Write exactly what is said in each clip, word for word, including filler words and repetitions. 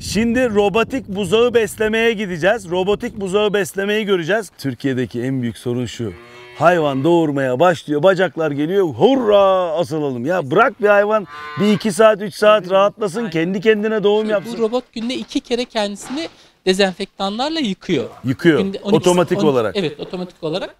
Şimdi robotik buzağı beslemeye gideceğiz. Robotik buzağı beslemeyi göreceğiz. Türkiye'deki en büyük sorun şu. Hayvan doğurmaya başlıyor, bacaklar geliyor, hurra asılalım. Ya bırak bir hayvan bir iki saat, üç saat rahatlasın, kendi kendine doğum yapsın. Bu robot günde iki kere kendisini dezenfektanlarla yıkıyor. Yıkıyor, Günde on iki, otomatik on, olarak. Evet, otomatik olarak.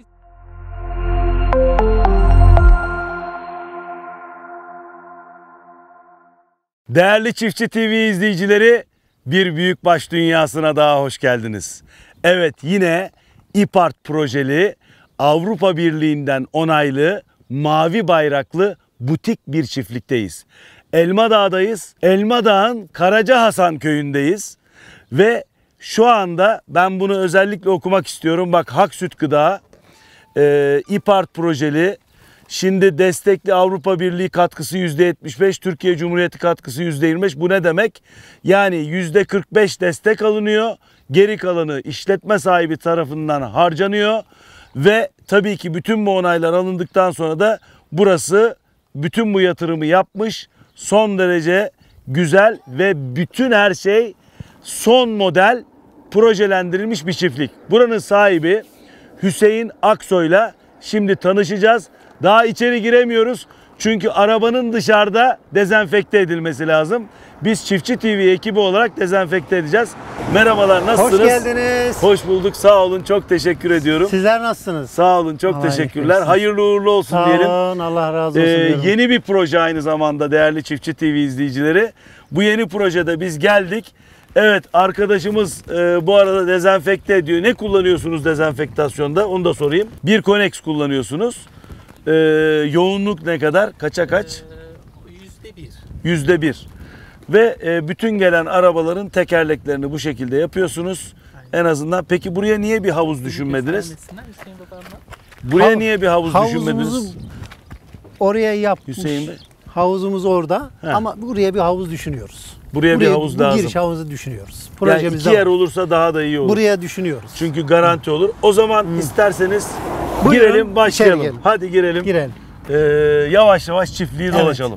Değerli Çiftçi T V izleyicileri, bir büyükbaş dünyasına daha hoş geldiniz. Evet, yine İPART projeli, Avrupa Birliği'nden onaylı, mavi bayraklı butik bir çiftlikteyiz. Elmadağ'dayız. Elmadağ'ın Karaca Hasan köyündeyiz. Ve şu anda ben bunu özellikle okumak istiyorum. Bak, Hak Süt Gıda, e, İPART projeli, şimdi destekli Avrupa Birliği katkısı yüzde yetmiş beş, Türkiye Cumhuriyeti katkısı yüzde yirmi beş. Bu ne demek? Yani yüzde kırk beş destek alınıyor. Geri kalanı işletme sahibi tarafından harcanıyor. Ve tabii ki bütün bu onaylar alındıktan sonra da burası bütün bu yatırımı yapmış. Son derece güzel ve bütün her şey son model projelendirilmiş bir çiftlik. Buranın sahibi Hüseyin Aksoy'la şimdi tanışacağız. Daha içeri giremiyoruz. Çünkü arabanın dışarıda dezenfekte edilmesi lazım. Biz Çiftçi T V ekibi olarak dezenfekte edeceğiz. Merhabalar, nasılsınız? Hoş geldiniz. Hoş bulduk, sağ olun, çok teşekkür ediyorum. Sizler nasılsınız? Sağ olun, çok Allah teşekkürler. iyilik Hayırlı uğurlu olsun Sağ diyelim. olun, Allah razı olsun. Ee, diyorum. yeni bir proje aynı zamanda değerli Çiftçi T V izleyicileri. Bu yeni projede biz geldik. Evet, arkadaşımız e, bu arada dezenfekte ediyor. Ne kullanıyorsunuz dezenfektasyonda? Onu da sorayım. Bir Konex kullanıyorsunuz. Ee, yoğunluk ne kadar? Kaça kaç? Yüzde bir. Yüzde bir. Ve e, bütün gelen arabaların tekerleklerini bu şekilde yapıyorsunuz. En azından. Peki buraya niye bir havuz düşünmediniz? Buraya Hav- niye bir havuz Havuzumuzu düşünmediniz? oraya yapmış. Hüseyin Bey. Havuzumuz orada. He. Ama buraya bir havuz düşünüyoruz. Buraya bir havuz bu lazım. giriş havuzu düşünüyoruz. Yani Projemizde iki yer var. olursa daha da iyi olur. Buraya düşünüyoruz. Çünkü garanti olur. O zaman isterseniz Buyurun, girelim, başlayalım. içeri girelim. Hadi girelim. Girelim. Ee, yavaş yavaş çiftliği Evet. dolaşalım.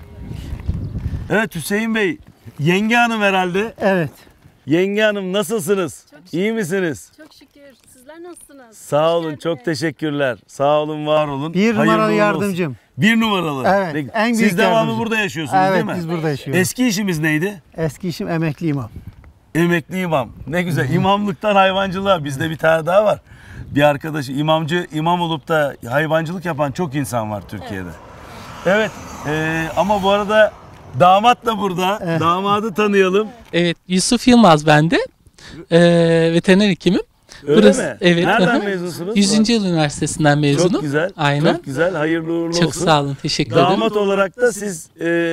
Evet Hüseyin Bey, yenge hanım herhalde. Evet. Yenge hanım nasılsınız? Çok şükür. İyi misiniz? Çok şükür. Sizler nasılsınız? Sağ Hoş olun, geldiniz. çok teşekkürler. Sağ olun, var olun. Bir Hayırlı numaralı uğurlu olsun. yardımcım. Bir numaralı. Evet, Ne- en büyük Siz devamlı yardımcı. burada yaşıyorsunuz Evet, değil mi? biz burada yaşıyoruz. Eski işimiz neydi? Eski işim emekli imam. Emekli imam. Ne güzel. İmamlıktan hayvancılığa. Bizde bir tane daha var. Bir arkadaşı imamcı, imam olup da hayvancılık yapan çok insan var Türkiye'de. Evet. Ee, ama bu arada damat da burada. Evet. Damadı tanıyalım. Evet, Yusuf Yılmaz ben de. Ee, veteriner hekimim. Öyle Burası- mi? Evet. Nereden Hı hı. mezunsunuz? yüzüncü Yıl Üniversitesi'nden mezunum. Çok güzel. Aynen. Çok güzel. Hayırlı uğurlu Çok olsun. sağ olun, teşekkür ederim. Damat olarak da siz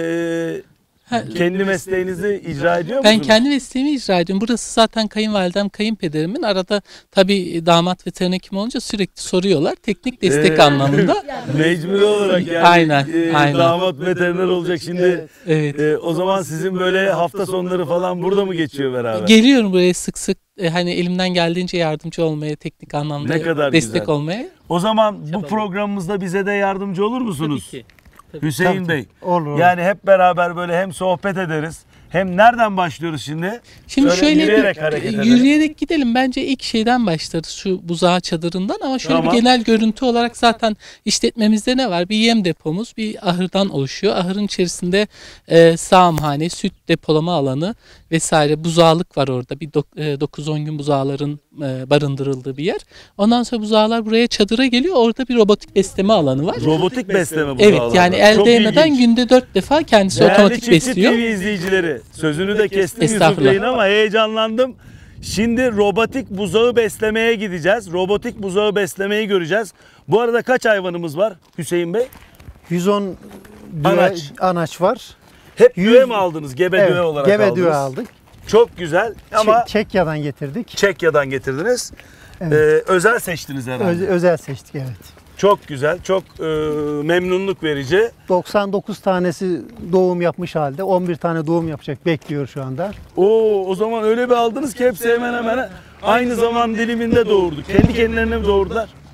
ee, Ha, kendi mesleğinizi icra ediyor Ben musunuz? kendi mesleğimi icra ediyorum. Burası zaten kayınvalidem, kayınpederimin. Arada tabii damat veteriner hekim olunca sürekli soruyorlar. Teknik destek Ee, anlamında. Mecburi olarak yani Aynen, e, aynen. damat veteriner olacak şimdi. Evet. E, o zaman sizin böyle hafta sonları falan burada mı geçiyor beraber? Geliyorum buraya sık sık. e, Hani elimden geldiğince yardımcı olmaya, teknik anlamda Ne kadar destek güzel. olmaya. O zaman bu Çabalım. programımızda bize de yardımcı olur musunuz? Tabii ki. Tabii. Hüseyin Tabii, Bey. Olur. olur. Yani hep beraber böyle hem sohbet ederiz. Hem nereden başlıyoruz şimdi? Şimdi Şöyle şöyle yürüyerek bir, hareket edelim. yürüyerek gidelim. Bence ilk şeyden başlarız, şu buzağı çadırından, ama şöyle Tamam. bir genel görüntü olarak zaten işletmemizde ne var? Bir yem depomuz, bir ahırdan oluşuyor. Ahırın içerisinde e, sağımhane, süt depolama alanı vesaire, buzağlık var orada. Bir dokuz on gün buzağların e, barındırıldığı bir yer. Ondan sonra buzağlar buraya çadıra geliyor. Orada bir robotik besleme alanı var. Robotik besleme bu Evet, bağlamda. yani el Çok değmeden ilginç. günde dört defa kendisi Değerli otomatik Çiftçi besliyor. T V izleyicileri, sözünü de kestim Yusuf Estağfurullah. Bey'in ama heyecanlandım. Şimdi robotik buzağı beslemeye gideceğiz. Robotik buzağı beslemeyi göreceğiz. Bu arada kaç hayvanımız var Hüseyin Bey? yüz on düve, Anaç. anaç var. Hep Yüz- düve mi aldınız? Gebe Evet, düve olarak gebe aldınız. düve aldık. Çok güzel ama Çe- Çekya'dan getirdik. Çekya'dan getirdiniz. Evet. Ee, özel seçtiniz herhalde. Öz- özel seçtik, evet. Çok güzel, çok e, memnunluk verici. doksan dokuz tanesi doğum yapmış halde. on bir tane doğum yapacak, bekliyor şu anda. Oo, o zaman öyle bir aldınız ki hepsi hemen hemen aynı zaman diliminde doğurdu. Kendi kendilerine mi doğurdular?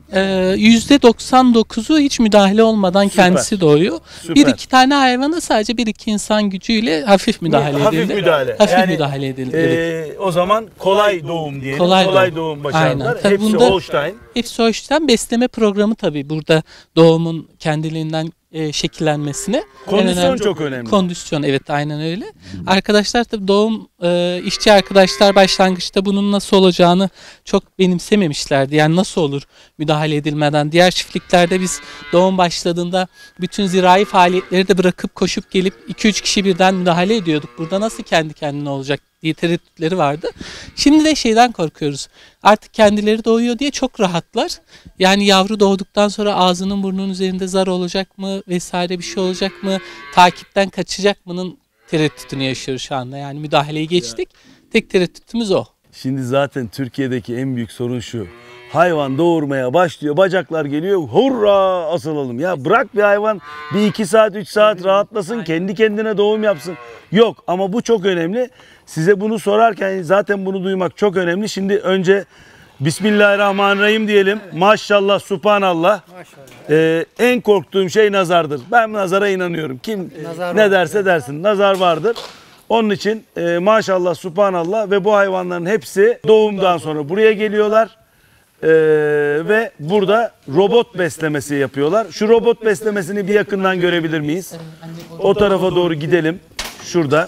Ee, yüzde doksan dokuzu hiç müdahale olmadan Süper. kendisi doğuyor. Süper. Bir iki tane hayvana sadece bir iki insan gücüyle hafif müdahale Hafif edildi. müdahale. Hafif Yani, müdahale edildi. Ee, evet. O zaman kolay doğum diyelim. Kolay Kolay, doğum. doğum başardılar. Aynen. Tabii Hepsi bunda- Holstein. Hepsi o yüzden besleme programı tabii burada doğumun kendiliğinden e, şekillenmesine. en Kondisyon önemli- çok önemli. Kondisyon, evet, aynen öyle. Arkadaşlar tabii doğum e, işçi arkadaşlar başlangıçta bunun nasıl olacağını çok benimsememişlerdi. Yani nasıl olur müdahale edilmeden. Diğer çiftliklerde biz doğum başladığında bütün zirai faaliyetleri de bırakıp koşup gelip iki üç kişi birden müdahale ediyorduk. Burada nasıl kendi kendine olacak diye tereddütleri vardı. Şimdi de şeyden korkuyoruz. Artık kendileri doğuyor diye çok rahatlar. Yani yavru doğduktan sonra ağzının burnunun üzerinde zar olacak mı vesaire bir şey olacak mı? Takipten kaçacak mı'nın tereddütünü yaşıyoruz şu anda. Yani müdahaleyi geçtik. Tek tereddütümüz o. Şimdi zaten Türkiye'deki en büyük sorun şu. Hayvan doğurmaya başlıyor, bacaklar geliyor, hurra asılalım. Ya bırak bir hayvan bir iki saat, üç saat rahatlasın, kendi kendine doğum yapsın. Yok ama bu çok önemli. Size bunu sorarken zaten bunu duymak çok önemli. Şimdi önce Bismillahirrahmanirrahim diyelim. Maşallah, subhanallah. Ee, en korktuğum şey nazardır. Ben nazara inanıyorum. Kim Nazar ne var. derse dersin. Nazar vardır. Onun için e, maşallah, subhanallah ve bu hayvanların hepsi doğumdan sonra buraya geliyorlar. Ee, ve burada robot beslemesi yapıyorlar. Şu robot beslemesini bir yakından görebilir miyiz? O tarafa doğru gidelim. Şurada.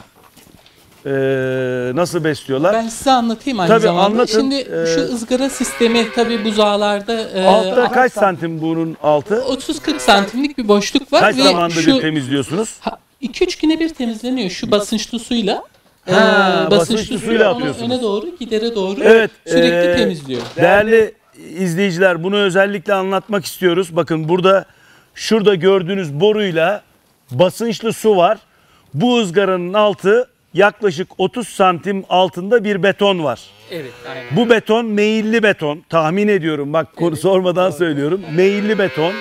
Ee, nasıl besliyorlar? Ben size anlatayım aynı Tabii, zamanda. anlatın. Şimdi Ee, şu ızgara sistemi tabii buzağlarda e, Altta kaç santim bunun altı? otuz kırk santimlik bir boşluk var Kaç ve zamanda şu bir temizliyorsunuz? iki üç güne bir temizleniyor şu basınçlı suyla. Ha, Ee, basınçlı suyla onu atıyorsunuz. öne doğru, gidere doğru Evet, sürekli ee, temizliyor. Değerli izleyiciler, bunu özellikle anlatmak istiyoruz. Bakın burada, şurada gördüğünüz boruyla basınçlı su var. Bu ızgaranın altı yaklaşık otuz santim altında bir beton var. Evet, aynen. Bu beton meyilli beton. Tahmin ediyorum, bak konu sormadan söylüyorum. Meyilli beton.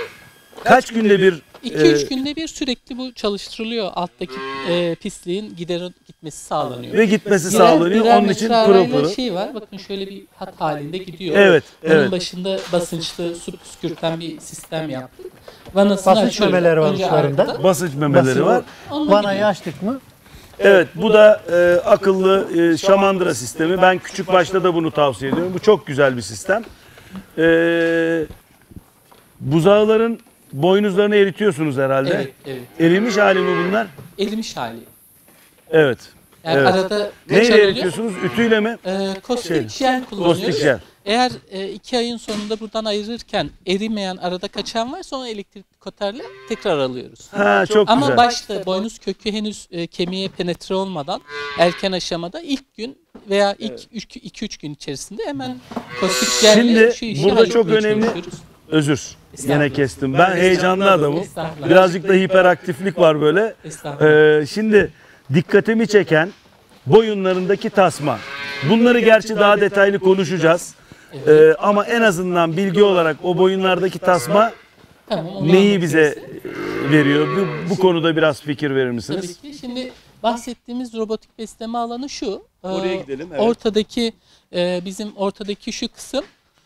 Kaç günde bir iki üç e, günde bir sürekli bu çalıştırılıyor. Alttaki e, pisliğin gidere gitmesi sağlanıyor. ve gitmesi Birer- sağlanıyor. birer Onun için metre pırıl arayla pırıl. şey var. Bakın şöyle bir hat halinde gidiyor. Evet, Onun evet. başında basınçlı su püskürten bir sistem yaptık. Vanasını Basınç açıyoruz. memeleri var Önce uçlarında. arkada. Basınç memeleri Basın- var. Onunla Vanayı gidiyor. açtık mı? Evet, bu da e, akıllı e, şamandıra sistemi. Ben küçük başta da bunu tavsiye ediyorum. Bu çok güzel bir sistem. E, buzağların boynuzlarını eritiyorsunuz herhalde. Evet, evet. Erimiş hali mi bunlar? Erimiş hali. Evet. Yani Evet. arada kaçar Neyle oluyor. eritiyorsunuz? Ütüyle mi? Ee, kostik Şey, jel kullanıyoruz. Kostik jel. Eğer e, iki ayın sonunda buradan ayırırken erimeyen, arada kaçan varsa onu elektrikli koterle tekrar alıyoruz. Ha, çok Ama güzel. başta boynuz kökü henüz e, kemiğe penetre olmadan erken aşamada ilk gün veya ilk iki üç gün içerisinde hemen kostik jelle Şimdi şu işi burada çok halletmeye önemli- çalışıyoruz. Özür. Estağfurullah. Yine kestim. Ben heyecanlı adamım. Estağfurullah. Birazcık da hiperaktiflik var böyle. Estağfurullah. Ee, şimdi dikkatimi çeken boyunlarındaki tasma. Bunları gerçi daha detaylı konuşacağız. Ee, ama en azından bilgi olarak o boyunlardaki tasma Tamam, onu neyi anlatayım bize size. e, veriyor? Bu, bu konuda biraz fikir verir misiniz? Tabii ki. Şimdi bahsettiğimiz robotik besleme alanı şu. Oraya Ee, gidelim, evet. Ortadaki e, bizim ortadaki şu kısım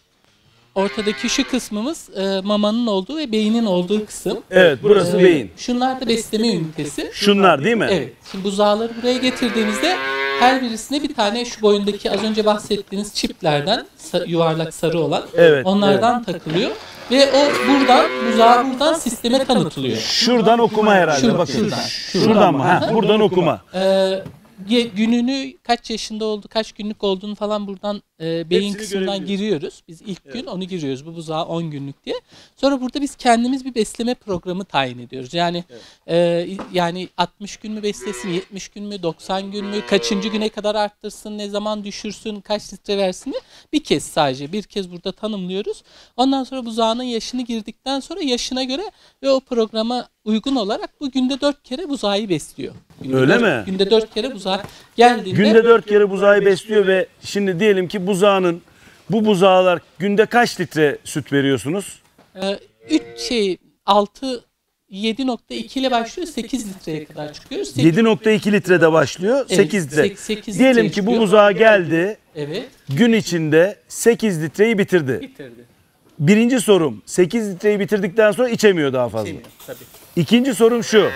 ortadaki şu kısmımız e, mamanın olduğu ve beynin olduğu kısım. Evet, burası Ee, beyin. Şunlar da besleme ünitesi. Şunlar değil mi? Evet. Şimdi buzağları buraya getirdiğimizde her birisine bir tane şu boyundaki az önce bahsettiğiniz çiplerden sa- yuvarlak sarı olan Evet, onlardan takılıyor ve o buradan buzağı buradan sisteme tanıtılıyor. Şuradan okuma herhalde. Şuradan, Bakın. şuradan, Şuradan mı? Ha, buradan okuma. Ee, ye- gününü kaç yaşında oldu, kaç günlük olduğunu falan buradan e, beyin Hepsini kısmından görebiliyoruz. giriyoruz. Biz ilk gün onu giriyoruz. Bu buzağı on günlük diye. Sonra burada biz kendimiz bir besleme programı tayin ediyoruz. Yani e, yani altmış gün mü beslesin, yetmiş gün mü, doksan gün mü, kaçıncı güne kadar arttırsın, ne zaman düşürsün, kaç litre versin mi? Bir kez sadece bir kez burada tanımlıyoruz. Ondan sonra buzağının yaşını girdikten sonra yaşına göre ve o programa uygun olarak bu günde dört kere buzağı besliyor. Günde Öyle dört- mi? Günde dört kere buzağı geldiğinde Günde dört kere buzağı besliyor ve şimdi diyelim ki buzağının bu buzağlar günde kaç litre süt veriyorsunuz? e, üç şey altı yedi nokta iki ile başlıyor, sekiz litreye kadar çıkıyoruz. Sekiz- yedi nokta iki litrede başlıyor, Evet, sekiz litre. sek- sekiz Diyelim litreye ki bu çıkıyor. buzağı geldi, Evet. gün içinde sekiz litreyi bitirdi. Bitirdi. birinci sorum, sekiz litreyi bitirdikten sonra içemiyor daha fazla. İçemiyor, tabii. İkinci sorum şu.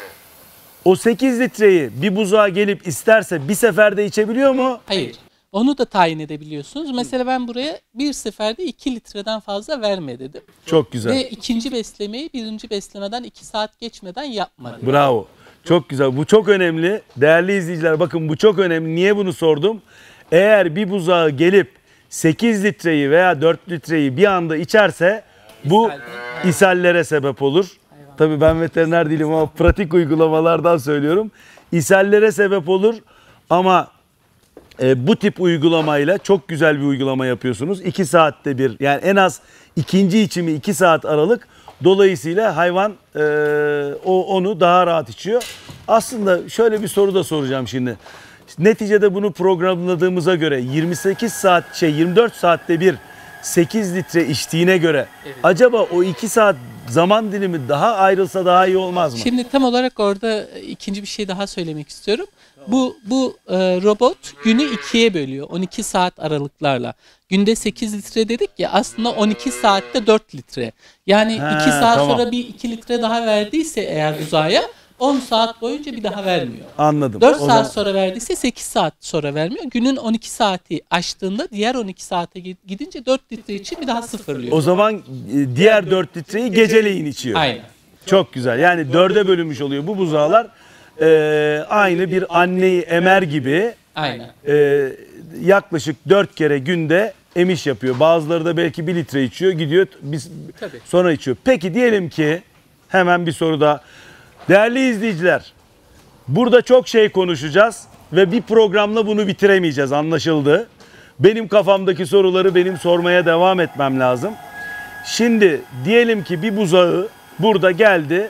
O sekiz litreyi bir buzağa gelip isterse bir seferde içebiliyor mu? Hayır. Onu da tayin edebiliyorsunuz. Mesela ben buraya bir seferde iki litreden fazla verme dedim. Çok güzel. Ve ikinci beslemeyi birinci beslemeden iki saat geçmeden yapma dedim. Bravo. Çok güzel. Bu çok önemli. Değerli izleyiciler, bakın bu çok önemli. Niye bunu sordum? Eğer bir buzağı gelip sekiz litreyi veya dört litreyi bir anda içerse bu ishallere sebep olur. Tabii ben veteriner değilim ama pratik uygulamalardan söylüyorum. İshallere sebep olur ama e, bu tip uygulamayla çok güzel bir uygulama yapıyorsunuz. iki saatte bir, yani en az ikinci içimi iki saat aralık. Dolayısıyla hayvan e, o onu daha rahat içiyor. Aslında şöyle bir soru da soracağım şimdi. Neticede bunu programladığımıza göre yirmi sekiz saat şey yirmi dört saatte bir sekiz litre içtiğine göre Evet. acaba o iki saat zaman dilimi daha ayrılsa daha iyi olmaz mı? Şimdi tam olarak orada ikinci bir şey daha söylemek istiyorum. Bu bu e, robot günü ikiye bölüyor on iki saat aralıklarla. Günde sekiz litre dedik ya, aslında on iki saatte dört litre. Yani He, iki saat tamam. sonra bir iki litre daha verdiyse eğer buzağa on saat boyunca bir daha vermiyor. Anladım. dört O saat zaman- sonra verdiyse sekiz saat sonra vermiyor. Günün on iki saati aştığında diğer on iki saate gidince dört litre için bir daha sıfırlıyor. O zaman e, diğer dört litreyi geceleyin içiyor. Aynen. Çok güzel. Yani dörde bölünmüş oluyor bu buzağlar. e, aynı bir anneyi emer gibi Aynen. e, yaklaşık dört kere günde emiş yapıyor. Bazıları da belki bir litre içiyor, gidiyor biz Tabii. sonra içiyor. Peki diyelim ki hemen bir soru daha. Değerli izleyiciler, burada çok şey konuşacağız ve bir programla bunu bitiremeyeceğiz, anlaşıldı. Benim kafamdaki soruları benim sormaya devam etmem lazım. Şimdi diyelim ki bir buzağı burada geldi,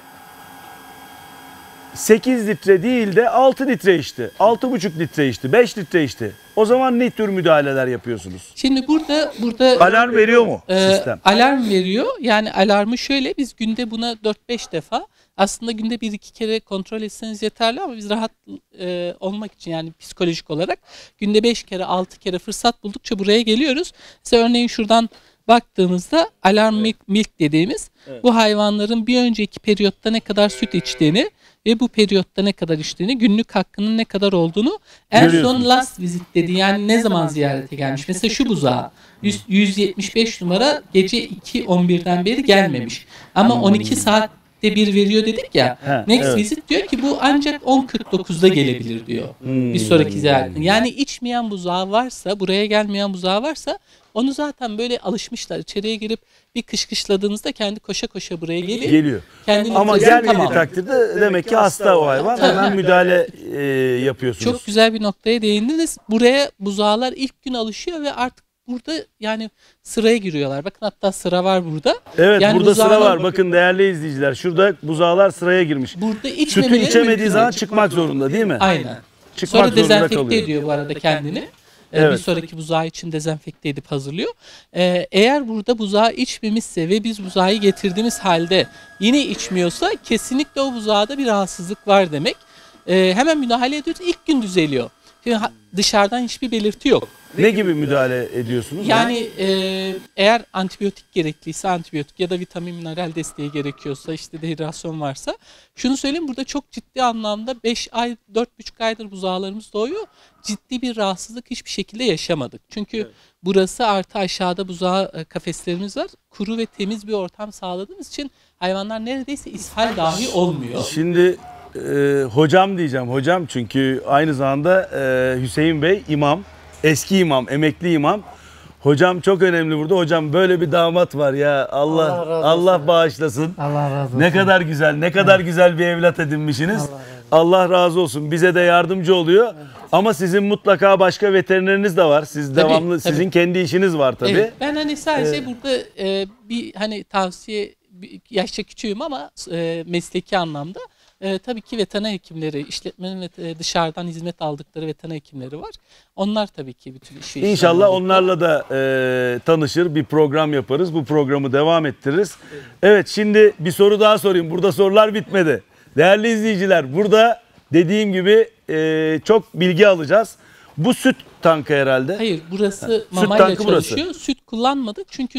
sekiz litre değil de altı litre içti, altı buçuk litre içti, beş litre içti. O zaman ne tür müdahaleler yapıyorsunuz? Şimdi burada burada Alarm veriyor mu Ee, sistem? alarm veriyor. Yani alarmı şöyle, biz günde buna dört beş defa, aslında günde bir iki kere kontrol etseniz yeterli ama biz rahat e, olmak için, yani psikolojik olarak günde beş kere altı kere fırsat buldukça buraya geliyoruz. Mesela örneğin şuradan baktığımızda alarm milk, milk dediğimiz bu hayvanların bir önceki periyotta ne kadar süt içtiğini ve bu periyotta ne kadar içtiğini, günlük hakkının ne kadar olduğunu, en Görüyorsunuz. son last visit dedi, yani ne zaman ziyarete gelmiş. Mesela şu buzağı yüz, yüz yetmiş beş numara gece iki on birden beri gelmemiş. Ama on iki saatte bir veriyor dedik ya. He, Next evet. visit diyor ki bu ancak on kırk dokuzda gelebilir diyor. Hmm. Bir sonraki ziyaretin. Yani içmeyen buzağı varsa, buraya gelmeyen buzağı varsa, onu zaten böyle alışmışlar. İçeriye girip bir kışkışladığınızda kendi koşa koşa buraya geliyor. Geliyor. Kendi Ama litresini gelmediği tamam. takdirde demek ki hasta o hayvan. Tabii. Hemen müdahale e, yapıyorsunuz. Çok güzel bir noktaya değindiniz. Buraya buzağlar ilk gün alışıyor ve artık burada yani sıraya giriyorlar. Bakın hatta sıra var burada. Evet, Yani burada sıra buzağlar- var. Bakın değerli izleyiciler, şurada buzağlar sıraya girmiş. Burada Sütü içmemeleri içemediği mümkün zaman değil. çıkmak zorunda değil mi? Aynen. Çıkmak Sonra zorunda dezenfekte kalıyor. ediyor bu arada kendini. Ee, Evet. Bir sonraki buzağı için dezenfekte edip hazırlıyor. Ee, eğer burada buzağı içmemişse ve biz buzağı getirdiğimiz halde yine içmiyorsa, kesinlikle o buzağda bir rahatsızlık var demek. Ee, hemen müdahale ediyoruz. İlk gün düzeliyor. Şimdi ha- dışarıdan hiçbir belirti yok. Ne gibi müdahale ediyorsunuz? Yani e, eğer antibiyotik gerekliyse antibiyotik ya da vitamin mineral desteği gerekiyorsa, işte dehidrasyon varsa, şunu söyleyeyim, burada çok ciddi anlamda beş ay dört buçuk aydır buzağlarımız doğuyor. Ciddi bir rahatsızlık hiçbir şekilde yaşamadık. Çünkü burası artı aşağıda buzağı e, kafeslerimiz var. Kuru ve temiz bir ortam sağladığımız için hayvanlar neredeyse ishal dahi olmuyor. Şimdi e, hocam diyeceğim. Hocam çünkü aynı zamanda e, Hüseyin Bey imam. Eski imam, emekli imam. Hocam çok önemli burada. Hocam böyle bir damat var ya. Allah Allah razı Allah, olsun. bağışlasın. Allah razı olsun. Ne kadar güzel, ne kadar güzel bir evlat edinmişsiniz. Allah razı olsun. Allah razı olsun. Bize de yardımcı oluyor. Ama sizin mutlaka başka veterineriniz de var. Siz Tabii, devamlı tabii. sizin kendi işiniz var tabii. Evet, ben hani sadece burada e, bir hani tavsiye, bir- yaşça küçüğüm ama e, mesleki anlamda e, tabii ki veteriner hekimleri, işletmenin ve e, dışarıdan hizmet aldıkları veteriner hekimleri var. Onlar tabii ki bütün işi İnşallah işlemleri- onlarla da e, tanışır, bir program yaparız. Bu programı devam ettiririz. Evet, şimdi bir soru daha sorayım. Burada sorular bitmedi. Değerli izleyiciler, burada dediğim gibi e, çok bilgi alacağız. Bu süt tankı herhalde. Hayır, burası süt mamayla tankı burası. çalışıyor. Süt kullanmadık çünkü süt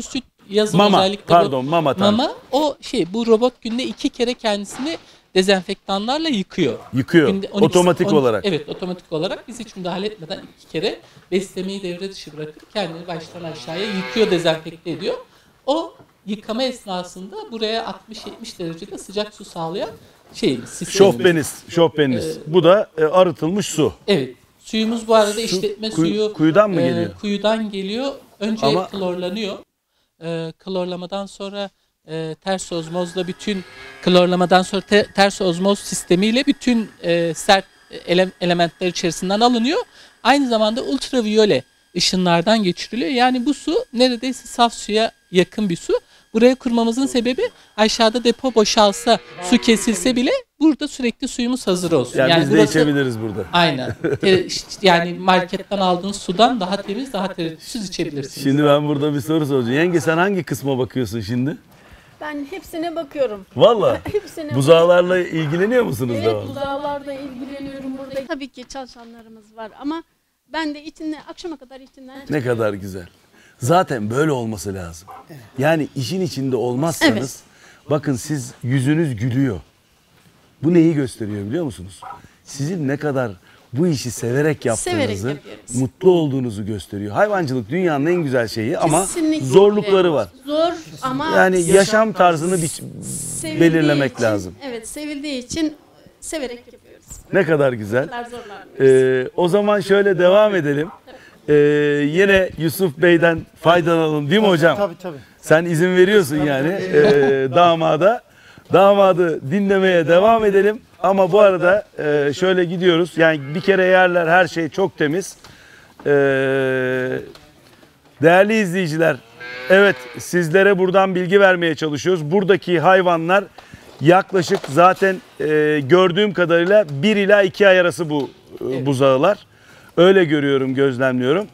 yazın Mama, özellikle pardon, bu, mama tarzı. mama o şey bu robot günde iki kere kendisini dezenfektanlarla yıkıyor. Yıkıyor. Günde on iki Otomatik on olarak. Evet, otomatik olarak biz hiç müdahale etmeden iki kere beslemeyi devre dışı bırakıp kendini baştan aşağıya yıkıyor, dezenfekte ediyor. O yıkama esnasında buraya altmış yetmiş derecede sıcak su sağlayan şeyimiz, sistemimiz. Şofbeniz, şofbeniz. Bu da e, arıtılmış su. Evet. Suyumuz bu arada işletme kuyu- suyu kuyudan mı e, geliyor? Kuyudan geliyor. Önce Ama- klorlanıyor. E, klorlamadan sonra e, ters ozmozla bütün klorlamadan sonra te- ters ozmoz sistemiyle bütün e, sert ele- elementler içerisinden alınıyor. Aynı zamanda ultraviyole ışınlardan geçiriliyor. Yani bu su neredeyse saf suya yakın bir su. Buraya kurmamızın sebebi aşağıda depo boşalsa, su kesilse bile burada sürekli suyumuz hazır olsun. Yani, biz de burası- içebiliriz burada. Aynen. Te- işte yani marketten aldığınız sudan daha temiz, daha tereddütsüz içebilirsiniz. Şimdi ben burada bir soru soracağım. Yenge sen hangi kısma bakıyorsun şimdi? Ben hepsine bakıyorum. Valla. Hepsine buzağlarla ilgileniyor musunuz Evet, devamlı? buzağlarla ilgileniyorum burada. Tabii ki çalışanlarımız var ama ben de içinden akşama kadar içinden Ne kadar güzel. Zaten böyle olması lazım. Yani işin içinde olmazsanız Evet. bakın siz yüzünüz gülüyor. Bu neyi gösteriyor biliyor musunuz? Sizin ne kadar bu işi severek yaptığınızı, yapıyoruz. mutlu olduğunuzu gösteriyor. Hayvancılık dünyanın en güzel şeyi ama Kesinlikle zorlukları öyle. var. Zor ama Yani yaşam tarzını bir sevildiği belirlemek için- lazım. Evet, sevildiği için severek yapıyoruz. Ne kadar güzel. Ne kadar zorlanmıyoruz. Ee, o zaman şöyle devam edelim. Ee, yine Yusuf Bey'den faydalanalım değil mi hocam? Tabii tabii. Sen izin veriyorsun yani ee, damada. Damadı dinlemeye devam edelim. Ama bu arada e, şöyle gidiyoruz. Yani bir kere yerler her şey çok temiz. Ee, değerli izleyiciler, evet sizlere buradan bilgi vermeye çalışıyoruz. Buradaki hayvanlar yaklaşık zaten e, gördüğüm kadarıyla bir ila iki ay arası bu e, buzağılar. Öyle görüyorum, gözlemliyorum.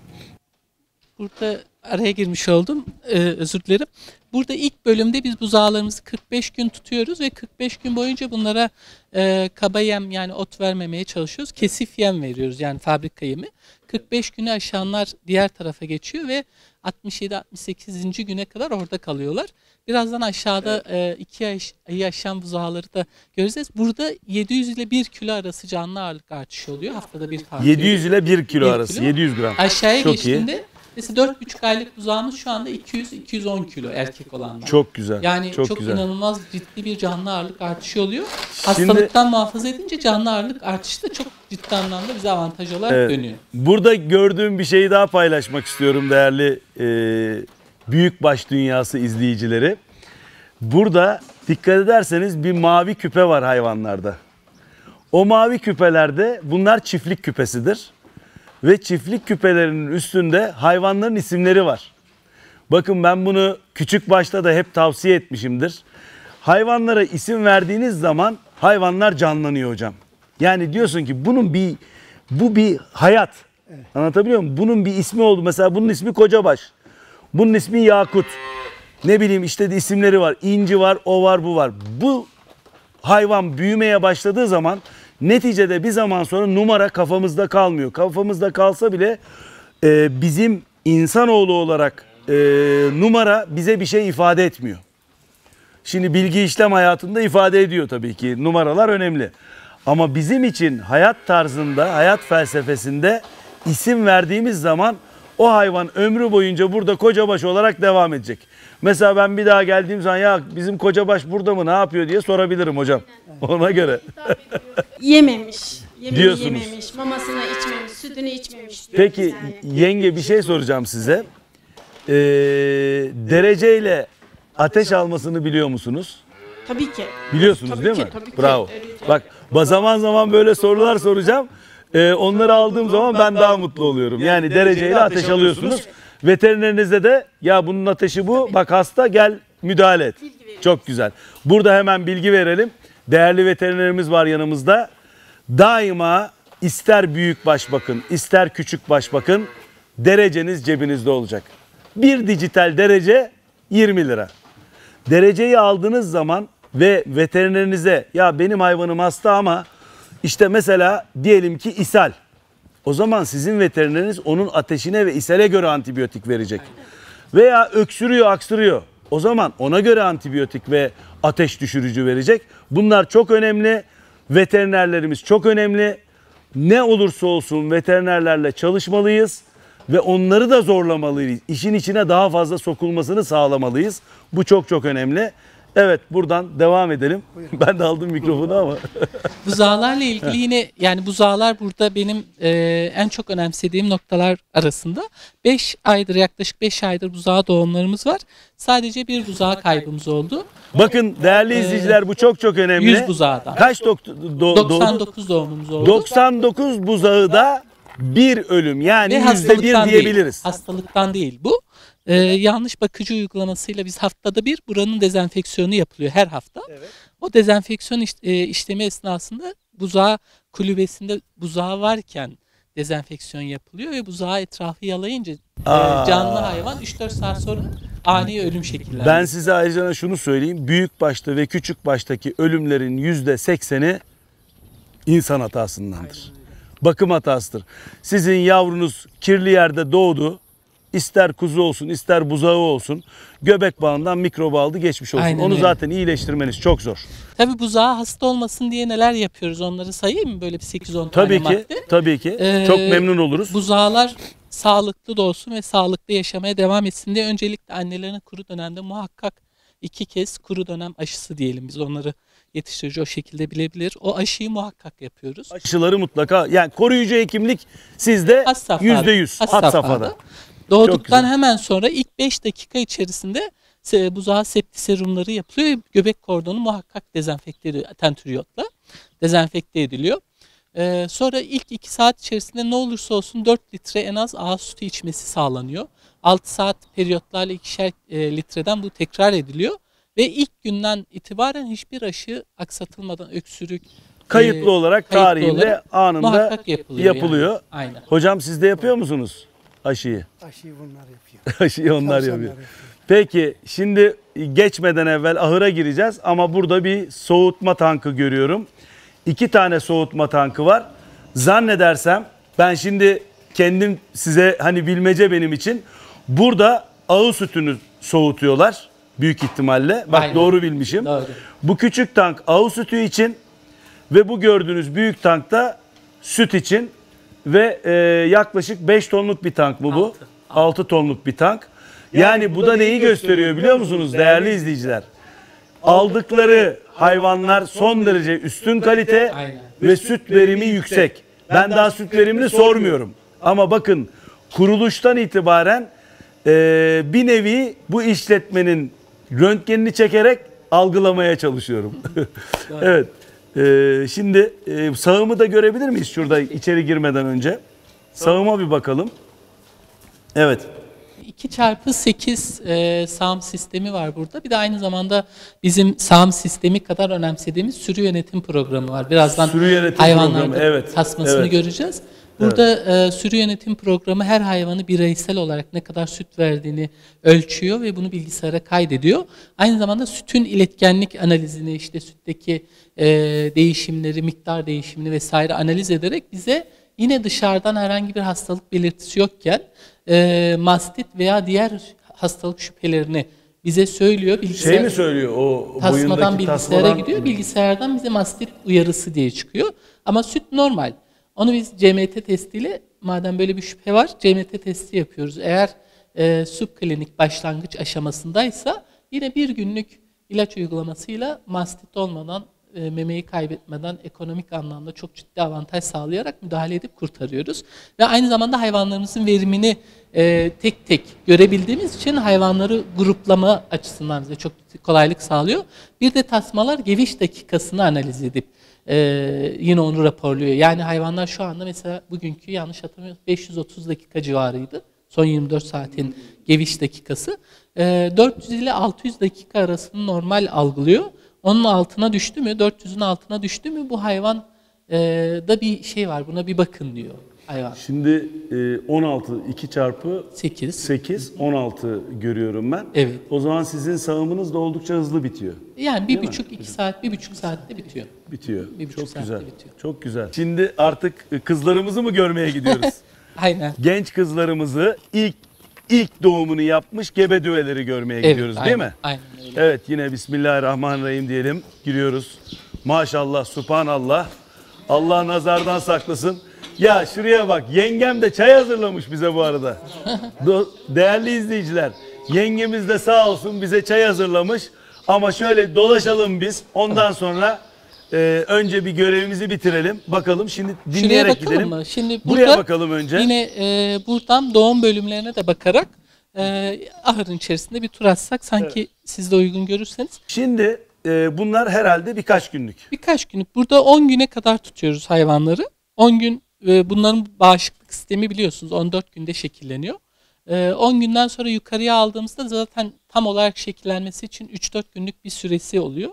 Burada araya girmiş oldum. Ee, özür dilerim. Burada ilk bölümde biz buzağlarımızı kırk beş gün tutuyoruz ve kırk beş gün boyunca bunlara e, kaba yem yani ot vermemeye çalışıyoruz. Kesif yem veriyoruz yani fabrika yemi. kırk beş günü aşanlar diğer tarafa geçiyor ve altmış yedi altmış sekizinci güne kadar orada kalıyorlar. Birazdan aşağıda e, iki ay, ayı aşan buzağları da göreceğiz. Burada yedi yüz ile bir kilo arası canlı ağırlık artışı oluyor. Haftada bir fark. yedi yüz ile bir kilo Bir arası, kilo. yedi yüz gram. Aşağıya Çok iyi. geçtiğinde mesela dört buçuk aylık buzağımız şu anda iki yüz iki yüz on kilo erkek olanlar. Çok güzel. Yani çok, çok, güzel. inanılmaz ciddi bir canlı ağırlık artışı oluyor. Hastalıktan muhafaza edince canlı ağırlık artışı da çok ciddi anlamda bize avantaj olarak Evet. dönüyor. Burada gördüğüm bir şeyi daha paylaşmak istiyorum değerli e, büyükbaş dünyası izleyicileri. Burada dikkat ederseniz bir mavi küpe var hayvanlarda. O mavi küpelerde bunlar çiftlik küpesidir. Ve çiftlik küpelerinin üstünde hayvanların isimleri var. Bakın ben bunu küçük başta da hep tavsiye etmişimdir. Hayvanlara isim verdiğiniz zaman hayvanlar canlanıyor hocam. Yani diyorsun ki bunun bir bu bir hayat. Anlatabiliyor muyum? Bunun bir ismi oldu. Mesela bunun ismi Kocabaş. Bunun ismi Yakut. Ne bileyim işte de isimleri var. İnci var, o var, bu var. Bu hayvan büyümeye başladığı zaman neticede bir zaman sonra numara kafamızda kalmıyor. Kafamızda kalsa bile e, bizim insanoğlu olarak e, numara bize bir şey ifade etmiyor. Şimdi bilgi işlem hayatında ifade ediyor tabii ki. Numaralar önemli. Ama bizim için hayat tarzında, hayat felsefesinde isim verdiğimiz zaman o hayvan ömrü boyunca burada Kocabaş olarak devam edecek. Mesela ben bir daha geldiğim zaman ya bizim Kocabaş burada mı ne yapıyor diye sorabilirim hocam. Ona göre. Yememiş. Yemeği Diyorsunuz. yememiş, mamasını içmemiş, sütünü içmemiş. Peki Yani. yenge bir şey soracağım size. Ee, dereceyle ateş almasını biliyor musunuz? Tabii ki. Biliyorsunuz Tabii değil ki, mi? tabii ki. Bravo. Evet. Bak zaman zaman böyle sorular soracağım. Ee, onları aldığım zaman ben daha mutlu oluyorum. Yani dereceyle ateş alıyorsunuz. Veterinerinizde de ya bunun ateşi bu. Bak hasta gel müdahale et. Çok güzel. Burada hemen bilgi verelim. Değerli veterinerimiz var yanımızda. Daima ister büyük baş bakın, ister küçük baş bakın, dereceniz cebinizde olacak. Bir dijital derece yirmi lira. Dereceyi aldığınız zaman ve veterinerinize ya benim hayvanım hasta ama işte mesela diyelim ki ishal. O zaman sizin veterineriniz onun ateşine ve ishale göre antibiyotik verecek. veya öksürüyor, aksırıyor. O zaman ona göre antibiyotik ve ateş düşürücü verecek. Bunlar çok önemli. Veterinerlerimiz çok önemli. Ne olursa olsun veterinerlerle çalışmalıyız ve onları da zorlamalıyız. İşin içine daha fazla sokulmasını sağlamalıyız. Bu çok çok önemli. Evet, buradan devam edelim. Ben de aldım mikrofonu ama. Buzağlarla ilgili yine, yani buzağlar burada benim e, en çok önemsediğim noktalar arasında. beş aydır, yaklaşık beş aydır buzağı doğumlarımız var. Sadece bir buzağı kaybımız oldu. Bakın değerli izleyiciler, bu çok çok önemli. yüz buzağda. Kaç dok- do- doksan doğdu? dokuz doğumumuz oldu. doksan dokuz buzağı da bir ölüm. Yani Ve yüzde bir hastalıktan diyebiliriz. değil. Hastalıktan değil bu. Ee, yanlış bakıcı uygulamasıyla biz haftada bir buranın dezenfeksiyonu yapılıyor her hafta. Evet. O dezenfeksiyon iş- e, işlemi esnasında buzağı kulübesinde buzağı varken dezenfeksiyon yapılıyor ve buzağı etrafı yalayınca e, Aa. canlı hayvan üç dört saat sonra ani ölüm şekilleniyor. Ben size ayrıca şunu söyleyeyim. Büyük başta ve küçük baştaki ölümlerin yüzde sekseni insan hatasındandır. Bakım hatasıdır. Sizin yavrunuz kirli yerde doğdu. İster kuzu olsun, ister buzağı olsun. Göbek bağından mikrobu aldı, geçmiş olsun. Aynen Onu öyle. zaten iyileştirmeniz çok zor. Tabii buzağı hasta olmasın diye neler yapıyoruz, onları sayayım mı? Böyle bir sekiz on tane Tabii ki, madde. tabii ki. Ee, Çok memnun oluruz. Buzağlar sağlıklı doğsun ve sağlıklı yaşamaya devam etsin diye öncelikle annelerine kuru dönemde muhakkak iki kez kuru dönem aşısı diyelim biz, onları yetiştirici o şekilde bilebilir. O aşıyı muhakkak yapıyoruz. Aşıları mutlaka, yani koruyucu hekimlik sizde Has safhada. yüzde yüz Has had safhada. safhada. Doğduktan güzel. hemen sonra ilk beş dakika içerisinde se- buzağı septi serumları yapılıyor. Göbek kordonu muhakkak dezenfekte ediliyor. Tentriyotla dezenfekte ediliyor. Ee, sonra ilk iki saat içerisinde ne olursa olsun dört litre en az ağız sütü içmesi sağlanıyor. altı saat periyotlarla ikişer e, litreden bu tekrar ediliyor. Ve ilk günden itibaren hiçbir aşı aksatılmadan öksürük, Kayıtlı e, olarak kayıtlı tarihinde olarak anında muhakkak yapılıyor. yapılıyor. yani. Aynen. Hocam siz de yapıyor musunuz aşıyı? Aşıyı bunlar yapıyor. Aşıyı onlar Çalışanlar yapıyor. yapıyor. Peki şimdi geçmeden evvel ahıra gireceğiz ama burada bir soğutma tankı görüyorum. İki tane soğutma tankı var. Zannedersem ben şimdi kendim size, hani bilmece benim için, burada ağız sütünü soğutuyorlar büyük ihtimalle. Bak Aynen. doğru bilmişim. Doğru. Bu küçük tank ağız sütü için ve bu gördüğünüz büyük tank da süt için ve e, yaklaşık beş tonluk bir tank mı bu? Altı. altı tonluk bir tank. Yani bu da neyi gösteriyor biliyor musunuz değerli izleyiciler? Aldıkları hayvanlar son derece üstün kalite Aynen. ve süt verimi yüksek. Ben daha süt verimini sormuyorum. Ama bakın, kuruluştan itibaren e, bir nevi bu işletmenin röntgenini çekerek algılamaya çalışıyorum. Evet. E, şimdi e, sağımı da görebilir miyiz şurada içeri girmeden önce? Sağıma bir bakalım. Evet. iki çarpı sekiz e, sağım sistemi var burada. Bir de aynı zamanda bizim sağım sistemi kadar önemsediğimiz sürü yönetim programı var. Birazdan Sürü yönetim hayvanlarda programı, evet, tasmasını evet. göreceğiz. Burada e, sürü yönetim programı her hayvanı bireysel olarak ne kadar süt verdiğini ölçüyor ve bunu bilgisayara kaydediyor. Aynı zamanda sütün iletkenlik analizini, işte sütteki e, değişimleri, miktar değişimini vesaire analiz ederek bize yine dışarıdan herhangi bir hastalık belirtisi yokken e, mastit veya diğer hastalık şüphelerini bize söylüyor. Bilgisayar, Şey mi söylüyor o tasmadan boyundaki bilgisayara tasmadan? gidiyor. Bilgisayardan bize mastit uyarısı diye çıkıyor. Ama süt normal. Onu biz C M T testiyle, madem böyle bir şüphe var, C M T testi yapıyoruz. Eğer e, subklinik başlangıç aşamasındaysa yine bir günlük ilaç uygulamasıyla mastit olmadan, e, memeyi kaybetmeden ekonomik anlamda çok ciddi avantaj sağlayarak müdahale edip kurtarıyoruz. Ve aynı zamanda hayvanlarımızın verimini e, tek tek görebildiğimiz için hayvanları gruplama açısından bize çok kolaylık sağlıyor. Bir de tasmalar geviş dakikasını analiz edip e, yine onu raporluyor. Yani hayvanlar şu anda mesela bugünkü, yanlış hatırlamıyorsam beş yüz otuz dakika civarıydı. Son yirmi dört saatin geviş dakikası. E, dört yüz ile altı yüz dakika arasını normal algılıyor. Onun altına düştü mü, dört yüzün altına düştü mü bu hayvan e, da bir şey var, buna bir bakın diyor hayvan. Şimdi e, on altı iki çarpı sekiz. sekiz on altı görüyorum ben. Evet. O zaman sizin sağımınız da oldukça hızlı bitiyor. Yani bir Değil mi? buçuk, iki saat, bir buçuk saatte bitiyor. Bitiyor. Bir buçuk Çok saatte güzel. bitiyor. Çok güzel. Şimdi artık kızlarımızı mı görmeye gidiyoruz? Aynen. Genç kızlarımızı ilk ilk doğumunu yapmış gebe düveleri görmeye Evet, gidiyoruz değil aynen, mi? Aynen öyle. Evet, yine Bismillahirrahmanirrahim diyelim. Giriyoruz. Maşallah, subhanallah. Allah nazardan saklasın. Ya şuraya bak, yengem de çay hazırlamış bize bu arada. Do- Değerli izleyiciler, yengemiz de sağ olsun bize çay hazırlamış. Ama şöyle dolaşalım biz. Ondan sonra e, önce bir görevimizi bitirelim. Bakalım şimdi Şuraya dinleyerek bakalım gidelim. mı? Şimdi Buraya burada bakalım önce. yine e, buradan doğum bölümlerine de bakarak e, ahırın içerisinde bir tur atsak sanki siz de uygun görürseniz. Şimdi e, bunlar herhalde birkaç günlük. Birkaç günlük. Burada on güne kadar tutuyoruz hayvanları. on gün e, bunların bağışıklık sistemi biliyorsunuz on dört günde şekilleniyor. E, on günden sonra yukarıya aldığımızda zaten tam olarak şekillenmesi için üç dört günlük bir süresi oluyor.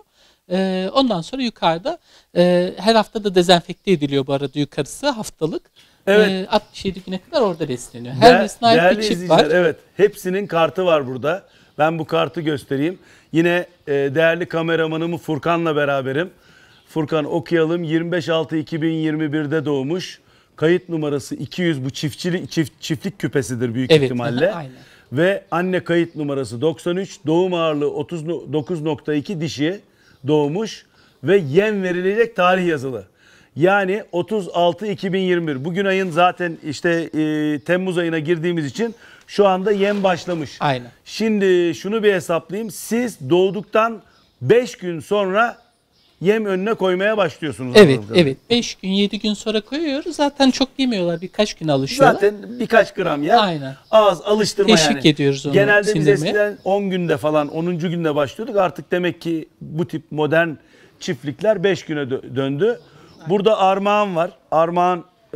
E, ondan sonra yukarıda e, her hafta da dezenfekte ediliyor bu arada yukarısı haftalık. Evet. E, altmış yedi güne kadar orada besleniyor. Her Değer- birisine ait değerli bir çip izleyiciler, var. evet, hepsinin kartı var burada. Ben bu kartı göstereyim. Yine e, değerli kameramanımı Furkan'la beraberim. Furkan, okuyalım. yirmi beş altı iki bin yirmi bir'de doğmuş. Kayıt numarası iki yüz, bu çiftçilik çift, çiftlik küpesidir büyük Evet, ihtimalle. aynen. Ve anne kayıt numarası doksan üç, doğum ağırlığı otuz dokuz nokta iki, dişi doğmuş ve yem verilecek tarih yazılı. Yani otuz altı iki bin yirmi bir. Bugün ayın zaten işte e, Temmuz ayına girdiğimiz için şu anda yem başlamış. Aynen. Şimdi şunu bir hesaplayayım. Siz doğduktan beş gün sonra yem önüne koymaya başlıyorsunuz. Evet, anladığım kadarıyla. evet. beş gün, yedi gün sonra koyuyoruz. Zaten çok yemiyorlar. Birkaç gün alışıyorlar. Zaten birkaç gram ya. Aynen. Az alıştırma Teşvik yani. ediyoruz onu Genelde biz sindirmeye. eskiden on günde falan onuncu günde başlıyorduk. Artık demek ki bu tip modern çiftlikler beş güne dö- döndü. Burada armağan var. Armağan e,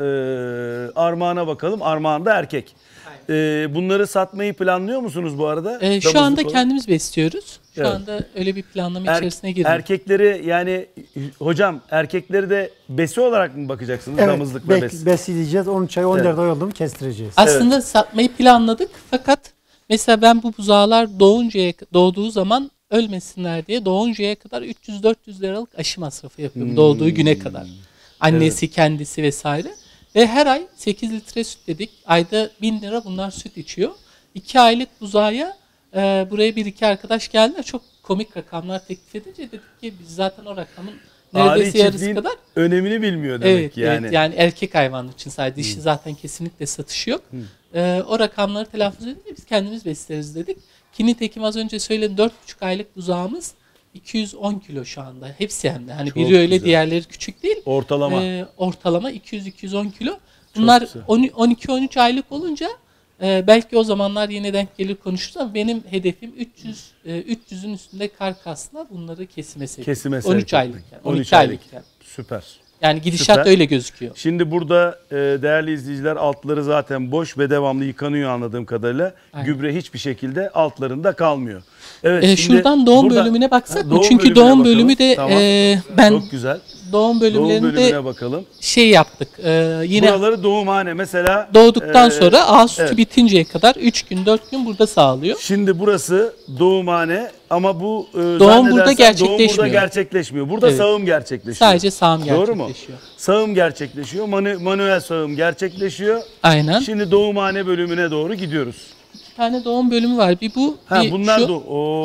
armağana bakalım. Armağan da erkek. E, bunları satmayı planlıyor musunuz bu arada? Ee, şu Damızlık anda olarak. kendimiz besliyoruz. Şu Evet. anda öyle bir planlama Er- içerisine girdik. Erkekleri yani hocam erkekleri de besi olarak mı bakacaksınız? Evet, Damızlık ve bek- bes. besleyeceğiz. on üç ay on dört Evet. ay oldu mu kestireceğiz. Aslında satmayı planladık fakat mesela ben bu buzağlar doğuncaya doğduğu zaman ölmesinler diye doğuncaya kadar üç yüz dört yüz liralık aşı masrafı yapıyorum Hmm. doğduğu güne kadar. Annesi, kendisi vesaire. Ve her ay sekiz litre süt dedik. Ayda bin lira bunlar süt içiyor. iki aylık buzağa e, buraya bir iki arkadaş geldiler. Çok komik rakamlar teklif edince dedik ki biz zaten o rakamın Aile neredeyse yarısı çiftliğin kadar. önemini bilmiyor demek Evet, ki yani. evet yani erkek hayvanı için sadece dişi zaten kesinlikle satışı yok. Ee, o rakamları telaffuz edince biz kendimiz besleriz dedik. Ki nitekim az önce söyledim dört buçuk aylık buzağımız iki yüz on kilo şu anda. Hepsi hem de. Hani Çok biri öyle güzel. diğerleri küçük değil. Ortalama. Ee, ortalama iki yüz iki yüz on kilo. Bunlar güzel. on iki on üç aylık olunca e, belki o zamanlar yine denk gelir konuşuruz ama benim hedefim üç yüz e, üç yüzün üstünde karkasla bunları kesime sevk. Kesime on üç sevk aylık etmek. yani. on on üç iki aylık yani. Süper. Yani gidişat Süper. öyle gözüküyor. Şimdi burada e, değerli izleyiciler altları zaten boş ve devamlı yıkanıyor anladığım kadarıyla. Aynen. Gübre hiçbir şekilde altlarında kalmıyor. Evet. Ee, şimdi şuradan doğum burada- bölümüne baksak Ha, mı? Çünkü bölümüne doğum bakalım. bölümü de Tamam. e, ben Çok güzel. doğum Doğum bölümlerinde bölümüne bakalım. şey yaptık. E, yine Buraları doğumhane mesela. doğduktan e, sonra ağız sütü evet. bitinceye kadar üç gün dört gün burada sağlıyor. Şimdi burası doğumhane ama bu e, burada zannedersem doğum burada gerçekleşmiyor. gerçekleşmiyor. Burada Evet. sağım gerçekleşiyor. Sadece sağım Doğru mu? gerçekleşiyor. Sağım gerçekleşiyor. Manu- manuel sağım gerçekleşiyor. Aynen. Şimdi doğumhane bölümüne doğru gidiyoruz. Bir tane doğum bölümü var. Bir bu, Ha bir bunlar şu. da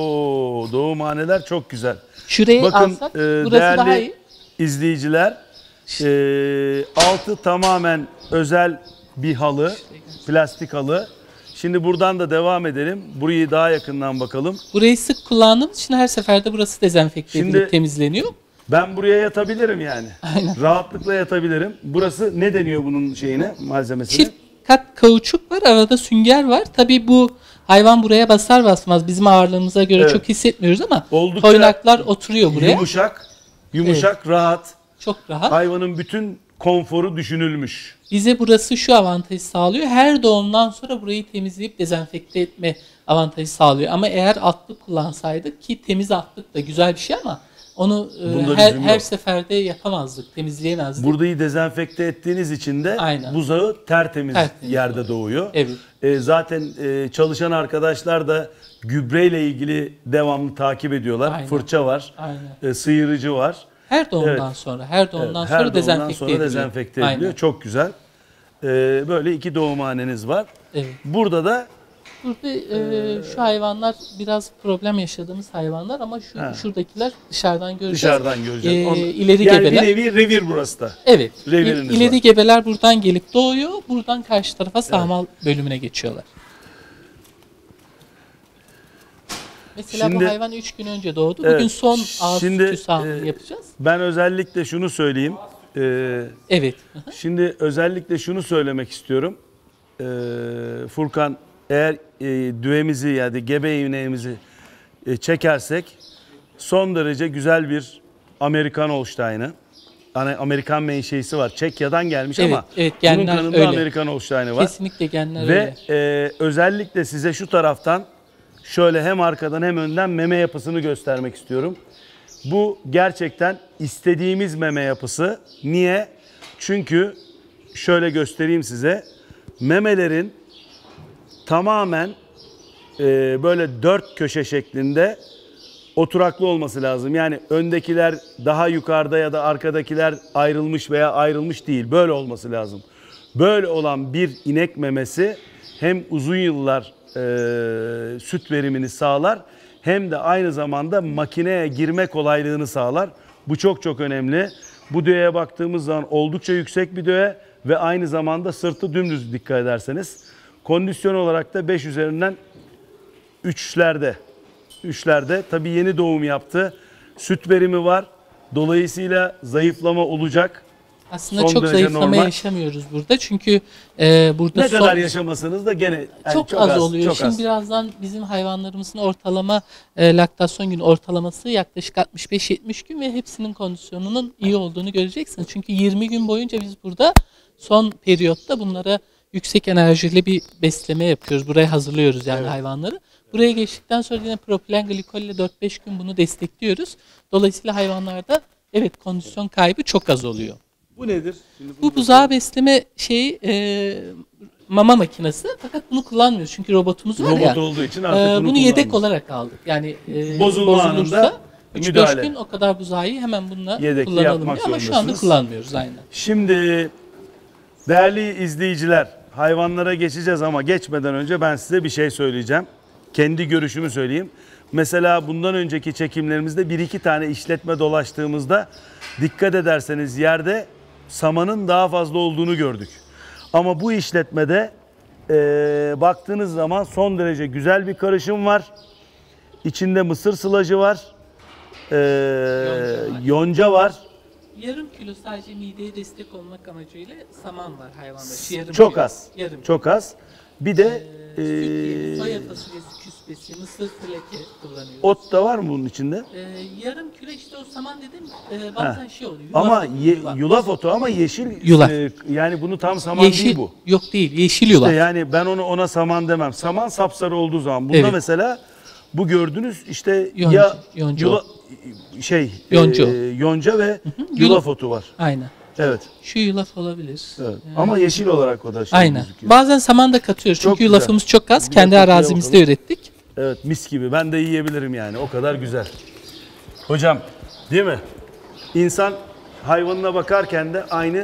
o doğumhaneler çok güzel. Şurayı Bakın alsak e, burası değerli daha iyi. izleyiciler, e, altı tamamen özel bir halı, plastik halı. Şimdi buradan da devam edelim. Burayı daha yakından bakalım. Burayı sık kullandığımız için her seferde burası dezenfekte Şimdi- edilip temizleniyor. Ben buraya yatabilirim yani. Aynen. Rahatlıkla yatabilirim. Burası ne deniyor bunun şeyine, malzemesine? Çift kat kauçuk var, arada sünger var. Tabii bu hayvan buraya basar basmaz bizim ağırlığımıza göre Evet. çok hissetmiyoruz ama Oldukça toynaklar oturuyor buraya. Yumuşak, yumuşak, rahat. Çok rahat. Hayvanın bütün konforu düşünülmüş. Bize burası şu avantajı sağlıyor. Her doğumdan sonra burayı temizleyip dezenfekte etme avantajı sağlıyor. Ama eğer atlık kullansaydık ki temiz atlık da güzel bir şey ama onu e, Bunda her, bizim her yok. seferde yapamazdık, temizleyemezdik. Burayı dezenfekte ettiğiniz için de Aynen. buzağı tertemiz, Tertemiz yerde doğuyor. Evet. E, zaten e, çalışan arkadaşlar da gübreyle ilgili devamlı takip ediyorlar. Aynen. Fırça var, Aynen. e, sıyırıcı var. Her doğumdan Evet. sonra, her doğumdan Evet, sonra her doğumdan dezenfekte sonra ediliyor. dezenfekte ediliyor. Aynen. Çok güzel. E, böyle iki doğumhaneniz var. Evet. Burada da Burada e, şu hayvanlar biraz problem yaşadığımız hayvanlar ama şu Ha. şuradakiler dışarıdan göreceğiz. Dışarıdan göreceğiz. Ee, Onu- ileri yani gebeler. bir nevi revir burası da. Evet. Reviriniz İ- ileri var. gebeler buradan gelip doğuyor. Buradan karşı tarafa sağmal bölümüne geçiyorlar. Mesela Şimdi- bu hayvan üç gün önce doğdu. Evet, Bugün son ağız şimdi, sütü sağımını e, yapacağız. Ben özellikle şunu söyleyeyim. Ee, Evet. Şimdi özellikle şunu söylemek istiyorum. Ee, Furkan, eğer e, düğemizi yani gebe iğneğimizi e, çekersek son derece güzel bir Amerikan Holstein'ı. Hani Amerikan menşeisi var. Çekya'dan gelmiş Evet, ama evet, bunun genler kanında öyle. Amerikan Holstein'ı var. Kesinlikle genler Ve öyle. e, özellikle size şu taraftan şöyle hem arkadan hem önden meme yapısını göstermek istiyorum. Bu gerçekten istediğimiz meme yapısı. Niye? Çünkü şöyle göstereyim size. Memelerin tamamen e, böyle dört köşe şeklinde oturaklı olması lazım. Yani öndekiler daha yukarıda ya da arkadakiler ayrılmış veya ayrılmış değil. Böyle olması lazım. Böyle olan bir inek memesi hem uzun yıllar e, süt verimini sağlar hem de aynı zamanda makineye girme kolaylığını sağlar. Bu çok çok önemli. Bu düğeye baktığımız zaman oldukça yüksek bir düğe ve aynı zamanda sırtı dümdüz dikkat ederseniz. Kondisyon olarak da beş üzerinden üçlerde. Üçlerde. Tabii yeni doğum yaptı. Süt verimi var. Dolayısıyla zayıflama olacak. Aslında son çok derece zayıflama normal. yaşamıyoruz burada. Çünkü e, burada Ne son- kadar yaşamasanız da gene yani çok, az, oluyor. Çok Şimdi az. birazdan bizim hayvanlarımızın ortalama e, laktasyon günü ortalaması yaklaşık altmış beş yetmiş gün ve hepsinin kondisyonunun iyi olduğunu göreceksiniz. Çünkü yirmi gün boyunca biz burada son periyotta bunlara yüksek enerjili bir besleme yapıyoruz. Buraya hazırlıyoruz yani Evet. hayvanları. Buraya geçtikten sonra yine propilen glikol ile dört beş gün bunu destekliyoruz. Dolayısıyla hayvanlarda evet kondisyon kaybı çok az oluyor. Bu nedir? Şimdi Bu buzağı besleme şeyi e, mama makinesi fakat bunu kullanmıyoruz çünkü robotumuz var robot ya. olduğu için e, artık bunu, bunu yedek kullanmıyoruz. olarak aldık. Yani e, Bozulma bozulursa anında üç beş müdahale. gün o kadar buzağı hemen bununla Yedekli kullanalım yapmak diyor ama şu anda zorundasınız. kullanmıyoruz aynen. Şimdi değerli izleyiciler, hayvanlara geçeceğiz ama geçmeden önce ben size bir şey söyleyeceğim. Kendi görüşümü söyleyeyim. Mesela bundan önceki çekimlerimizde bir iki tane işletme dolaştığımızda dikkat ederseniz yerde samanın daha fazla olduğunu gördük. Ama bu işletmede eee, baktığınız zaman son derece güzel bir karışım var. İçinde mısır sılacı var. Eee, yonca var. Yarım kilo sadece mideye destek olmak amacıyla saman var hayvanda. Şu yarım Çok kilo. az. Yarım Çok az. Bir de Ee, eee, süt, soya fasulyesi küspesi, mısır fleki kullanıyoruz. ot da var mı bunun içinde? Ee, yarım kilo işte o saman dedim e, bazen şey oluyor. Ama yulaf- ye- yulaf. yulaf otu ama yeşil. Yulaf. e, yani bunu tam saman Yeşil, değil bu. yok değil yeşil yulaf. İşte yani ben onu ona saman demem. Saman sapsarı olduğu zaman. Bunda Evet. mesela bu gördüğünüz işte Yonca- ya yonca yula- şey Yonca. e, yonca ve Yulaf. yulaf otu var. Aynen. Evet. Şu yulaf olabilir. evet. Ee, Ama yeşil olarak o da şey Aynen. gözüküyor. Bazen saman da katıyoruz Çok çünkü güzel. yulafımız çok az. Bir Kendi de kokuya arazimizde bakalım. ürettik. Evet, mis gibi. Ben de yiyebilirim yani. O kadar güzel. Hocam, değil mi? İnsan hayvanına bakarken de aynı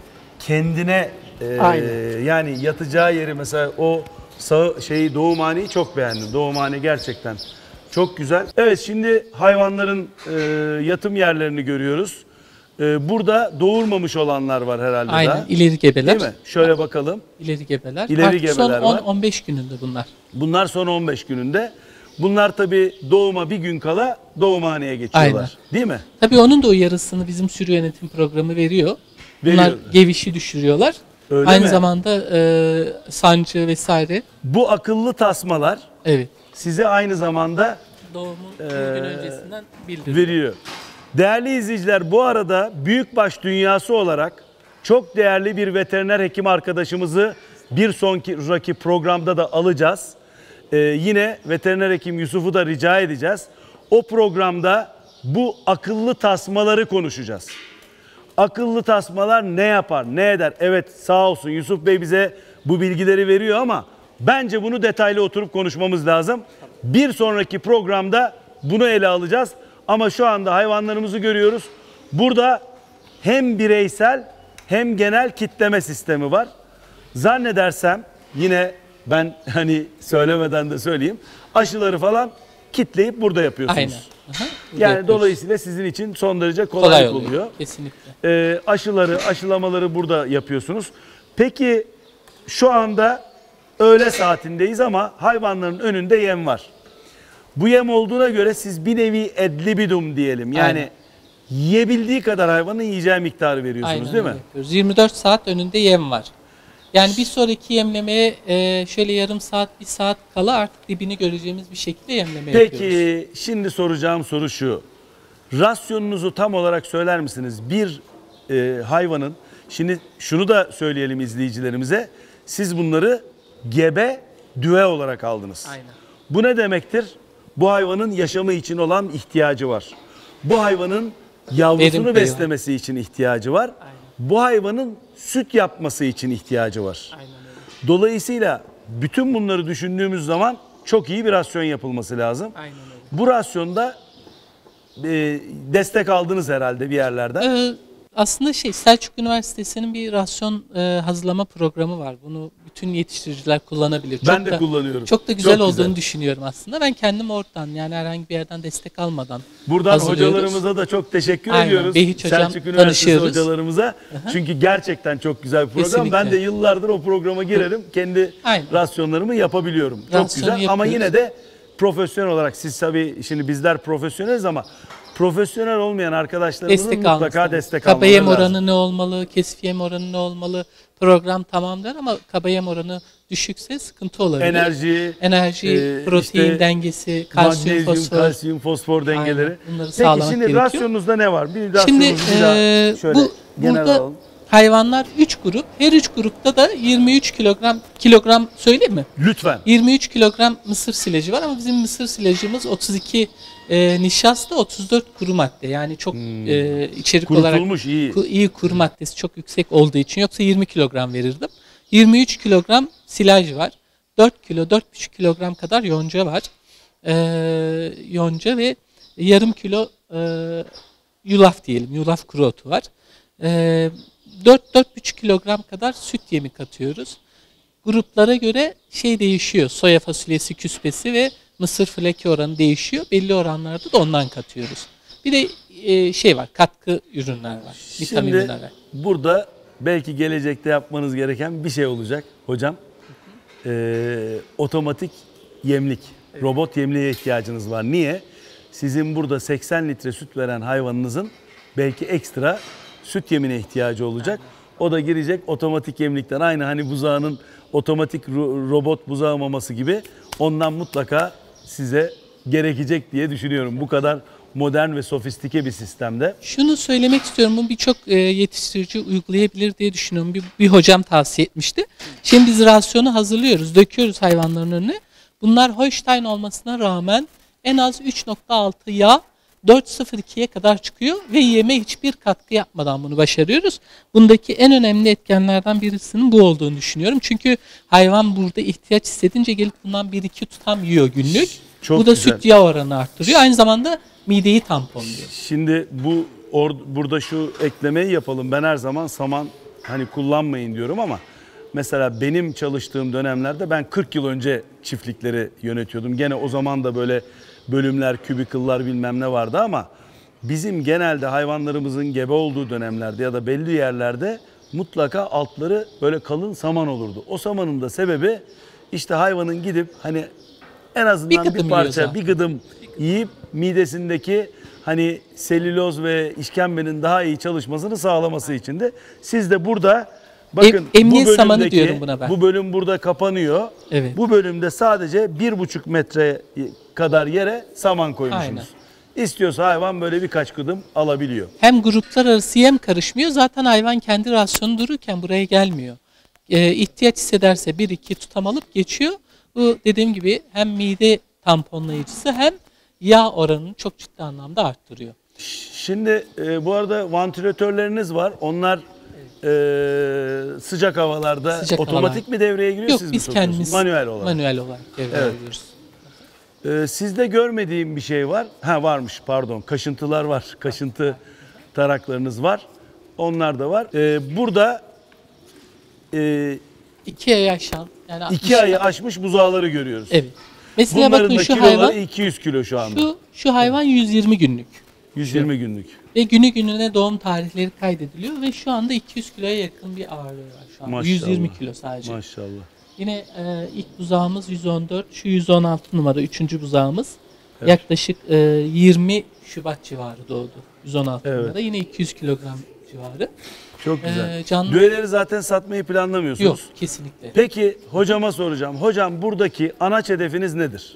kendine e, Aynen. yani yatacağı yeri mesela o sağ şeyi doğumhaneyi çok beğendim. Doğumhane gerçekten çok güzel. Evet, şimdi hayvanların e, yatım yerlerini görüyoruz. E, burada doğurmamış olanlar var herhalde Aynen. daha. İleri gebeler. Değil mi? Şöyle bakalım. İleri gebeler. İleri Artık gebeler son var. on on beş gününde bunlar. Bunlar son on beş gününde. Bunlar tabii doğuma bir gün kala doğumhaneye geçiyorlar. Aynen. Değil mi? Tabii onun da uyarısını bizim sürü yönetim programı veriyor. Bunlar Veriyor. gevişi düşürüyorlar. Öyle Aynı mi? zamanda e, sancı vesaire. Bu akıllı tasmalar Evet. size aynı zamanda Doğumu bir Ee, gün öncesinden bildiriyor. veriyor. Değerli izleyiciler, bu arada büyükbaş dünyası olarak çok değerli bir veteriner hekim arkadaşımızı bir sonraki programda da alacağız. Ee, yine veteriner hekim Yusuf'u da rica edeceğiz. O programda bu akıllı tasmaları konuşacağız. Akıllı tasmalar ne yapar, ne eder? Evet, sağ olsun Yusuf Bey bize bu bilgileri veriyor ama bence bunu detaylı oturup konuşmamız lazım. Bir sonraki programda bunu ele alacağız. Ama şu anda hayvanlarımızı görüyoruz. Burada hem bireysel hem genel kitleme sistemi var. Zannedersem yine Ben hani söylemeden de söyleyeyim. Aşıları falan kitleyip burada yapıyorsunuz. Aynen. Aha, burada Yani yapıyoruz. dolayısıyla sizin için son derece kolay kolaylık oluyor. oluyor. Kesinlikle. Ee, aşıları, aşılamaları burada yapıyorsunuz. Peki şu anda öğle saatindeyiz ama hayvanların önünde yem var. Bu yem olduğuna göre siz bir nevi ad libitum diyelim. Yani Aynen. yiyebildiği kadar hayvanın yiyeceği miktarı veriyorsunuz Aynen değil öyle mi? yapıyoruz. yirmi dört saat önünde yem var. Yani bir sonraki yemlemeye e, şöyle yarım saat, bir saat kala artık dibini göreceğimiz bir şekilde yemleme yapıyoruz. Peki şimdi soracağım soru şu. Rasyonunuzu tam olarak söyler misiniz? Bir e, hayvanın, şimdi şunu da söyleyelim izleyicilerimize. Siz bunları gebe düve olarak aldınız. Aynen. Bu ne demektir? Bu hayvanın yaşamı için olan ihtiyacı var. Bu hayvanın yavrusunu Verim beslemesi için ihtiyacı var. Aynen. Bu hayvanın süt yapması için ihtiyacı var. Aynen öyle. Dolayısıyla bütün bunları düşündüğümüz zaman çok iyi bir rasyon yapılması lazım. Aynen öyle. Bu rasyonda e, destek aldınız herhalde bir yerlerden. Ee, aslında şey Selçuk Üniversitesi'nin bir rasyon e, hazırlama programı var. Bunu bütün yetiştiriciler kullanabilir. Ben Çok de da, kullanıyorum. Çok da güzel Çok olduğunu güzel. düşünüyorum aslında. Ben kendim oradan yani herhangi bir yerden destek almadan Buradan hazırlıyoruz. hocalarımıza da çok teşekkür Aynen. ediyoruz. Behiç hocam, Selçuk Üniversitesi tanışıyoruz. hocalarımıza. Çünkü gerçekten çok güzel bir program. Kesinlikle. Ben de yıllardır o programa girerim. Kendi Aynen. rasyonlarımı yapabiliyorum. Çok Rasyonu güzel ama yapıyoruz. yine de profesyonel olarak siz tabii şimdi bizler profesyoneliz ama profesyonel olmayan arkadaşlarımızın Destek mutlaka alması. destek Kaba almaları yem lazım. oranı ne olmalı, kesif yem oranı ne olmalı? Program tamamdır ama kaba yem oranı düşükse sıkıntı olabilir. Enerji, Enerji, e, protein işte dengesi, kalsiyum, magnezyum, fosfor. kalsiyum, fosfor dengeleri. Aynen, bunları Peki sağlamak şimdi gerekiyor. rasyonunuzda ne var? Bir Şimdi rasyonunuzu bir daha e, şöyle bu genel burada alalım. hayvanlar üç grup. Her üç grupta da yirmi üç kilogram kilogram söyleyeyim mi? Lütfen. yirmi üç kilogram mısır silajı var ama bizim mısır silajımız otuz iki e, nişasta, otuz dört kuru madde. Yani çok e, içerik olarak Kurutulmuş iyi. ku- iyi kuru maddesi çok yüksek olduğu için yoksa yirmi kilogram verirdim. yirmi üç kilogram silaj var. dört kilo, dört buçuk kilogram kadar yonca var. E, yonca ve yarım kilo e, yulaf diyelim. Yulaf kuru otu var. E, dört dört buçuk kilogram kadar süt yemi katıyoruz. Gruplara göre şey değişiyor. Soya fasulyesi küspesi ve mısır fleki oranı değişiyor. Belli oranlarda da ondan katıyoruz. Bir de e, şey var, katkı ürünler var. Vitamin Şimdi mineral. burada belki gelecekte yapmanız gereken bir şey olacak hocam. Ee, otomatik yemlik, robot yemliğe ihtiyacınız var. Niye? Sizin burada seksen litre süt veren hayvanınızın belki ekstra süt yemine ihtiyacı olacak. O da girecek otomatik yemlikten. Aynı hani buzağının otomatik ro- robot buzağı maması gibi ondan mutlaka size gerekecek diye düşünüyorum. Bu kadar modern ve sofistike bir sistemde. Şunu söylemek istiyorum. Bunu birçok e, yetiştirici uygulayabilir diye düşünüyorum. Bir, bir hocam tavsiye etmişti. Şimdi biz rasyonu hazırlıyoruz. Döküyoruz hayvanların önüne. Bunlar Holstein olmasına rağmen en az üç nokta altı yağ dört nokta sıfır ikiye kadar çıkıyor ve yeme hiçbir katkı yapmadan bunu başarıyoruz. Bundaki en önemli etkenlerden birisinin bu olduğunu düşünüyorum. Çünkü hayvan burada ihtiyaç hissedince gelip bundan bir iki tutam yiyor günlük. Çok bu da güzel. süt yağ oranı arttırıyor. Aynı zamanda mideyi tamponluyor. Şimdi bu or, burada şu eklemeyi yapalım. Ben her zaman saman hani kullanmayın diyorum ama mesela benim çalıştığım dönemlerde ben kırk yıl önce çiftlikleri yönetiyordum. Gene o zaman da böyle bölümler, kübikıllar bilmem ne vardı ama bizim genelde hayvanlarımızın gebe olduğu dönemlerde ya da belli yerlerde mutlaka altları böyle kalın saman olurdu. O samanın da sebebi işte hayvanın gidip hani en azından Bir bir, gıdım parça, yiyor bir gıdım yiyip midesindeki hani selüloz ve işkembenin daha iyi çalışmasını sağlaması için de siz de burada bakın Em- emniyet bu samanı bölümdeki- diyorum buna ben. Bu bölüm burada kapanıyor. Evet. Bu bölümde sadece bir buçuk metre kadar yere saman koymuşsunuz. Aynen. İstiyorsa hayvan böyle birkaç gıdım alabiliyor. Hem gruplar arası yem karışmıyor. Zaten hayvan kendi rasyonu dururken buraya gelmiyor. Ee, ihtiyaç hissederse bir iki tutam alıp geçiyor. Bu dediğim gibi hem mide tamponlayıcısı hem yağ oranını çok ciddi anlamda arttırıyor. Şimdi e, bu arada vantilatörleriniz var. Onlar e, sıcak havalarda Sıcak otomatik havalar. mi devreye giriyor? Yok siz mi biz sokuyorsunuz? kendimiz Manuel olarak. manuel olarak devreye Evet. alıyoruz. Ee, sizde görmediğim bir şey var. Ha varmış pardon. Kaşıntılar var. Kaşıntı taraklarınız var. Onlar da var. Ee, burada e, İkiye yaşan Yani iki altmış ayı aşmış buzağları görüyoruz. Evet. Mesela Bunların bakın da şu kiloları hayvan iki yüz kilo şu anda. şu şu hayvan yüz yirmi günlük. yüz yirmi günlük. Ve günü gününe doğum tarihleri kaydediliyor ve şu anda iki yüz kiloya yakın bir ağırlığı var şu anda. Maşallah. yüz yirmi kilo sadece. Maşallah. Yine e, ilk buzağımız yüz on dört, şu yüz on altı numara üçüncü buzağımız. Evet. Yaklaşık e, yirmi Şubat civarı doğdu. yüz on altı Evet. numara. Yine iki yüz kilogram civarı. Çok güzel. E, canlı Düveleri zaten satmayı planlamıyorsunuz. yok kesinlikle. Peki hocama soracağım. Hocam buradaki anaç hedefiniz nedir?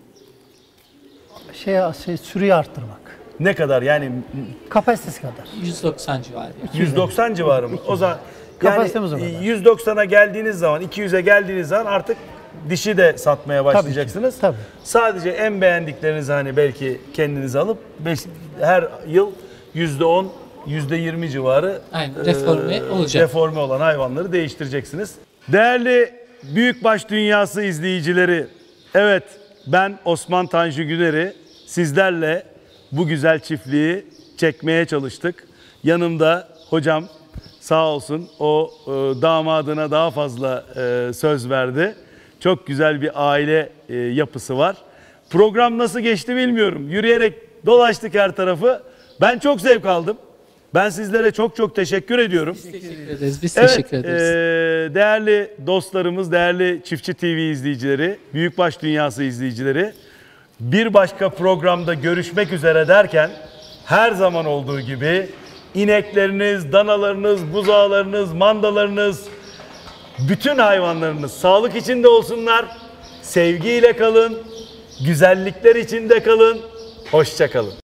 Şey, şey sürüyü arttırmak. Ne kadar yani Kapasitesi kadar. yüz doksan civarı. Yani. yüz doksan civarı mı? O zaman Kapasitemiz o yani kadar. yüz doksana geldiğiniz zaman, iki yüze geldiğiniz zaman artık dişi de satmaya başlayacaksınız. tabii. Sadece en beğendiklerinizi hani belki kendinize alıp beş, her yıl yüzde on, yüzde yirmi civarı Aynen, reforme e, olacak. Deforme olan hayvanları değiştireceksiniz. Değerli Büyükbaş Dünyası izleyicileri, evet ben Osman Tanju Güner'i sizlerle bu güzel çiftliği çekmeye çalıştık. Yanımda hocam sağ olsun o e, damadına daha fazla e, söz verdi. Çok güzel bir aile e, yapısı var. Program nasıl geçti bilmiyorum. Yürüyerek dolaştık her tarafı. Ben çok zevk aldım. Ben sizlere çok çok teşekkür ediyorum. Teşekkür ederiz. Biz Evet, teşekkür ederiz. e, değerli dostlarımız, değerli Çiftçi T V izleyicileri, Büyükbaş Dünyası izleyicileri, bir başka programda görüşmek üzere derken her zaman olduğu gibi inekleriniz, danalarınız, buzağlarınız, mandalarınız, bütün hayvanlarınız sağlık içinde olsunlar, sevgiyle kalın, güzellikler içinde kalın, hoşça kalın.